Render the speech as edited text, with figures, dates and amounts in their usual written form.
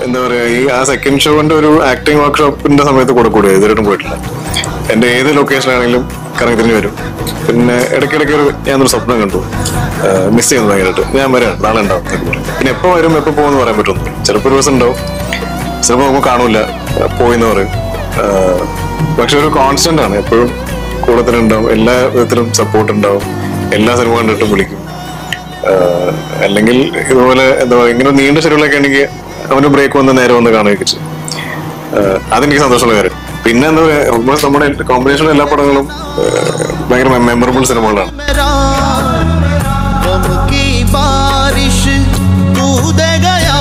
എന്താ പറയാ, ഈ ആ സെക്കൻഡ് ഷോന്റെ ഒരു ആക്ടിങ് വർക്ക്ഷോപ്പിന്റെ സമയത്ത് കൂടെ കൂടി ഇതുവരെയായിട്ടും പോയിട്ടില്ല. എന്റെ ഏത് ലൊക്കേഷനാണെങ്കിലും കറങ്ങി തിരിഞ്ഞു വരും. പിന്നെ ഇടയ്ക്കിടയ്ക്ക് ഞാനൊരു സ്വപ്നം കണ്ടു, മിസ് ചെയ്യുന്നു ഭയങ്കരമായിട്ട്, ഞാൻ വരാം നാളെ ഉണ്ടാവും. പിന്നെ എപ്പോ വരും എപ്പോ പോകുമെന്ന് പറയാൻ പറ്റുന്നു. ചിലപ്പോൾ ഒരു ദിവസം ഉണ്ടാവും, ചിലപ്പോൾ നമുക്ക് കാണൂല, പോയിന്ന് പറയും. പക്ഷെ ഒരു കോൺസ്റ്റന്റ് ആണ്, എപ്പോഴും കൂടെ തന്നെ ഉണ്ടാവും, എല്ലാ വിധത്തിലും സപ്പോർട്ട് ഉണ്ടാവും, എല്ലാ സിനിമ കണ്ടിട്ടും വിളിക്കും. അല്ലെങ്കിൽ ഇതുപോലെ എന്താ പറയുക, ഇങ്ങനെ നീണ്ട ഷെഡ്യൂളൊക്കെ ആണെങ്കിൽ അവന് ബ്രേക്ക് വന്ന് നേരെ വന്ന് കാണുകയൊക്കെ ചെയ്യും. അതെനിക്ക് സന്തോഷമുള്ള കാര്യം. പിന്നെ എന്താ പറയുക, ഓൾമോസ്റ്റ് നമ്മുടെ കോമ്പിനേഷൻ എല്ലാ പടങ്ങളും ഭയങ്കര മെമ്മറബിൾ സിനിമകളാണ്. बारिश तू दे गया